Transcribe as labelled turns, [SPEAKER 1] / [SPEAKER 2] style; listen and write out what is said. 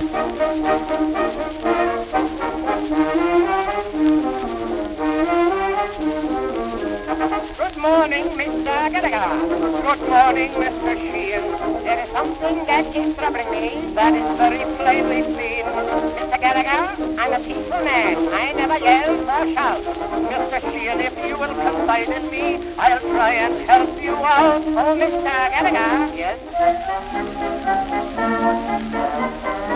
[SPEAKER 1] Good morning, Mr. Gallagher. Good morning, Mr. Sheehan. There is something that is troubling me that is very plainly seen. Mr. Gallagher, I'm a peaceful man. I never yell or shout. Mr. Sheehan, if you will confide in me, I'll try and help you out. Oh, Mr. Gallagher, yes?